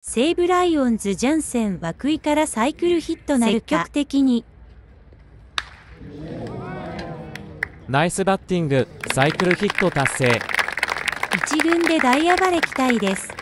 西武ライオンズジャンセン涌井からサイクルヒットなるか。積極的に。 ナイスバッティング、サイクルヒット達成。 一軍で大暴れ期待です。